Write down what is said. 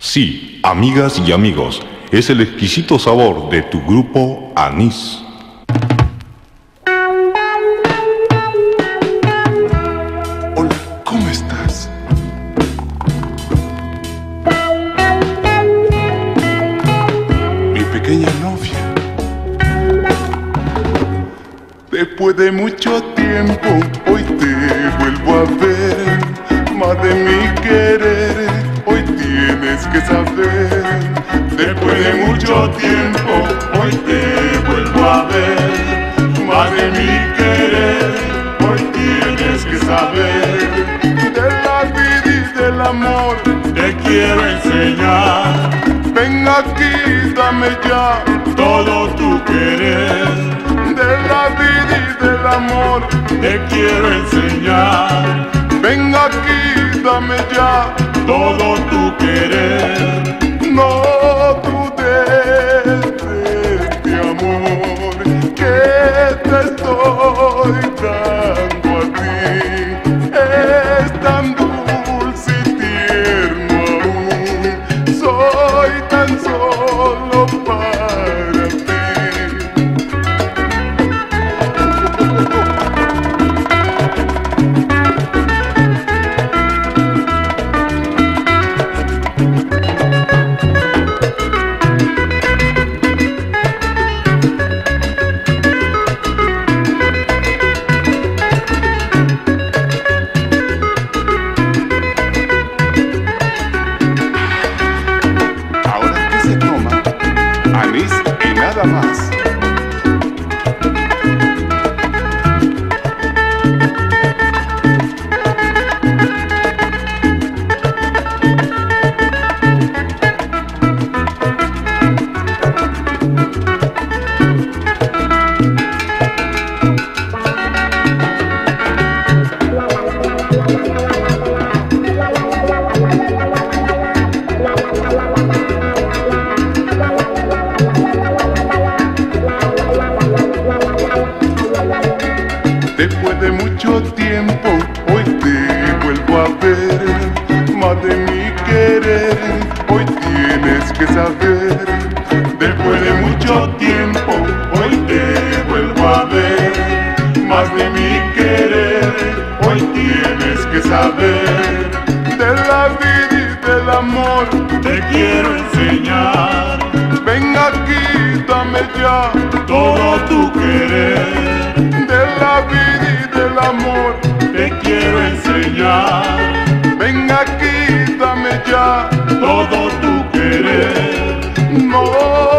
Sí, amigas y amigos, es el exquisito sabor de tu grupo Anís. Hola, ¿cómo estás? Mi pequeña novia. Después de mucho tiempo, hoy te vuelvo a ver. Más de mi querer, hoy tienes que saber. Después de mucho tiempo, hoy te vuelvo a ver. Más de mi querer, hoy tienes que saber. De la vida y del amor te quiero enseñar. Ven aquí, dame ya todo tu querer. De la vida y del amor te quiero enseñar. Ven aquí, dame ya todo tu querer. No dudes de este amor que te estoy dando a ti. Es tan dulce y tierno aún. Soy tan solo para ti. Anís y nada más. Después de mucho tiempo, hoy te vuelvo a ver. Más de mi querer, hoy tienes que saber. Después de mucho tiempo, hoy te vuelvo a ver. Más de mi querer, hoy tienes que saber. De la vida y del amor te quiero enseñar. Ven aquí, dame ya todo tu querer. De la vida y del amor te quiero enseñar. Ven aquí, dame ya todo tu querer. No